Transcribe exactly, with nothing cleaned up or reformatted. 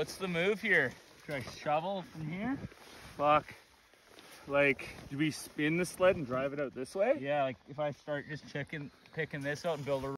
what's the move here? Should I shovel from here? Fuck. Like, do we spin the sled and drive it out this way? Yeah, like if I start just checking, picking this out and build a